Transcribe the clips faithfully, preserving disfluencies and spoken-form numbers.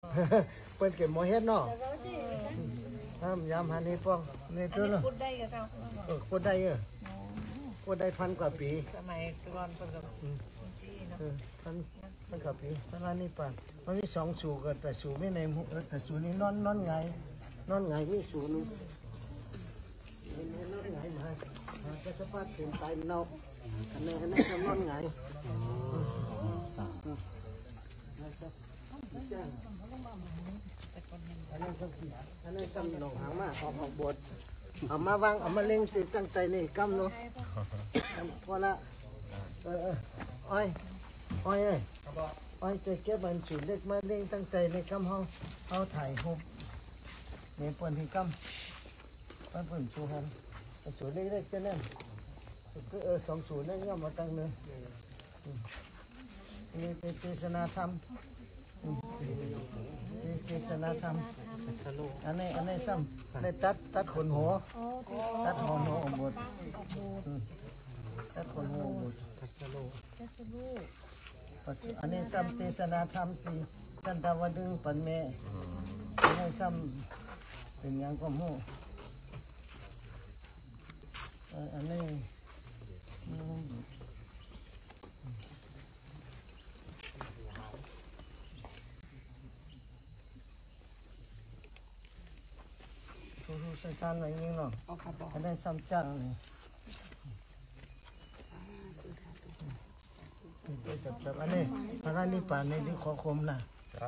เปิ้นเก็บหมอเฮ็ดเนาะห้ามยำหันนี่ป้องนี่ตัวเนาะพูดได้ก็เออพูดได้เออพูดได้พันกว่าปีสมัยก่อนเพิ่นก็จีเนาะเออพันพันกว่าปีตอนนั้นนี่ป่ะมันมีสองสูก็แต่สูไม่ในแต่สูนี่นอนนอนไงนอนไงมีสูนึงนอนไงมาก็สะพัดถึงตายเนาะอันนี้อันนี้ก็นอนไงอันนี้ก็อันนี้ซ้ำหนองหางมาออกออกบทเอามาวางเอามาเล็งสิตั้งใจนี่กำเนาะพอละเออเอออ้อยอ้อยเอ้ยอ้อยจะเก็บมันสูเล็กมาเล็งตั้งใจในกำเขาเขาถ่ายหุบเนี่ยปนที่กำมันเป็นสูหันสูเล็กๆจะนั่นก็เออสองสูนั่นก็มาตั้งเนื้อนี่เป็นเทศนาธรรมเทศนาธรรมอันนี้อันนี้ซ้ำได้ตัดตัดขนหัวตัดขนหัวออกหมดตัดขนหัวหมดอันนี้ซ้ำเทศนาธรรมที่ท่านตะวันดึงปันเมย์อันนี้ซ้ำเป็นอย่างก็มู่อันนี้ผู้ใช้ทานอะไรนี่เนาะอันนี้ซ้ำจังเลยจับอันนี้พระนิพพานในที่ขอคมนะ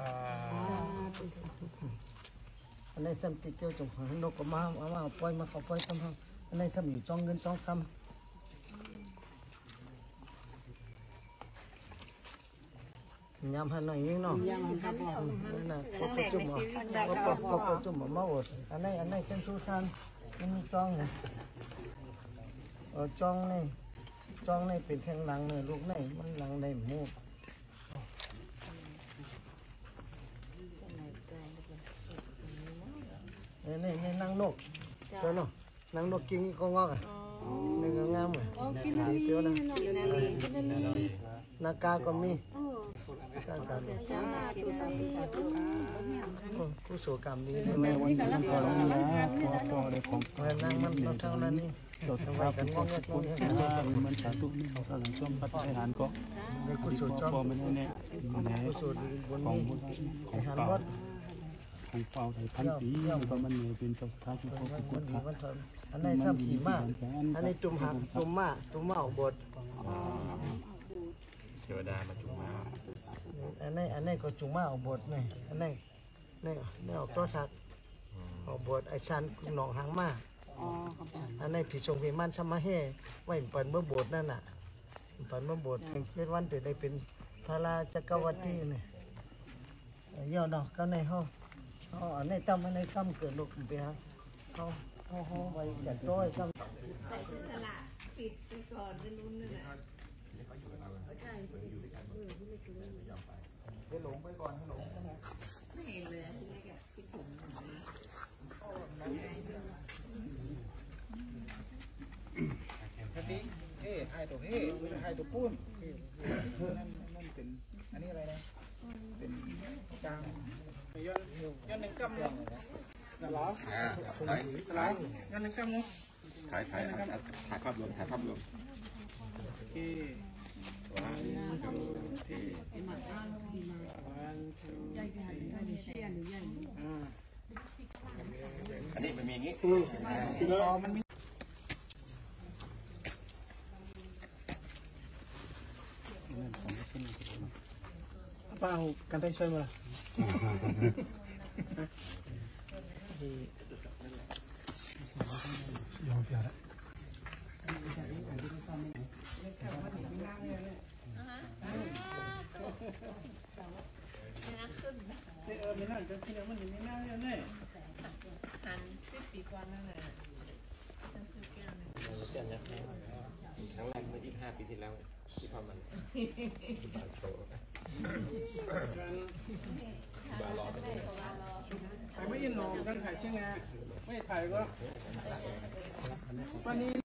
อันนี้ซ้ำติดเจ้าจงหันนกก็มาเอามาปล่อยมาเขาปล่อยซ้ำอันนี้ซ้ำอยู่จ้องเงินจ้องคำยำหันหน่อยยิ่งเนาะยำหันครับนี่นะก็ประจุหมอก็ก็ประจุหมอมาอดอันนี้อันนี้เป็นสุสานมันมีจ้องเนี่ยเออจ้องนี่จ้องนี่เป็นแทงหลังเนี่ยลูกนี่มันหลังในหมูนี่นี่นี่นางนกเจ้าเนาะนางนกกิ้งก็งอกอ่ะนี่ก็งามเลยเตี้ยวนะนากาก็มีผู้สูกรรมนี้แม่วันนี้พอแล้วนะพอพอเลยของนั่งมันเราเท่านั้นนี่จดไว้กันงงเงี้ยงงเงี้ยมันสาธุนี่เขากำลังช่วงพัฒนาก็ในผู้สูจอมผู้สูบนนี้ของหันวัดของเป่าไทยพันปีก็มันเป็นเจ้าท้าที่เขาพูดครับอันนี้ซ้ำผีมากอันนี้จุ่มหักจุ่มมาจุ่มมาออกบทเทวดามาจุ่มมาอันนี้อันนี้ก็จุ่มมาออกบทนี่อันนี้นี่นี่ออกตัวสักออกบทไอ้ชันหนองหางมาอันนี้ผีชงผีมันชมาเฮ่ไว้เปิดเมื่อบทนั่นน่ะเปิดเมื่อบทเป็นเจ็ดวันถึงได้เป็นพระราชกวัตถีนี่เยอะเนาะก็ในห้องอ๋ออันนี้ตั้มอันนี้ตั้มเกิดลูกไปฮะเขาเขาเขาไว้จัดโต๊ะตั้มสละปิดไปก่อนจะลุ้นนั่นแหละให้หลงไปก่อนให้หลงไม่เห็นเลยที่นี่แกที่ผมคดีเฮ้ไฮตัวเฮ้ไฮตัวปุ้นนั่นนั่นเป็นอันนี้อะไรนะเป็นกลางย้อนย้อนหนึ่งกำเนาะนั่นหรอถ่ายถ่ายย้อนหนึ่งกำเนาะถ่ายถ่ายถ่ายภาพรวมถ่ายภาพรวมโอเควันทูที่วันทูใหญ่ใหญ่ใหญ่เชี่ยหรือใหญ่อันนี้มันมีอย่างนี้เออมันมีป้ากันได้ช่วยมั้ยยอมเพียรแล้วเออไม่น่าจะที่แล้วมันไม่น่าเลยเนี่ยหันสิบปีกว่านั่นแหละเปลี่ยนนะครั้งแรกเมื่อยี่สิบห้าปีที่แล้วที่พอมันโชว์บาลอถ่ายไม่ยินหนอกันถ่ายเชียงไงไม่ถ่ายก็วันนี้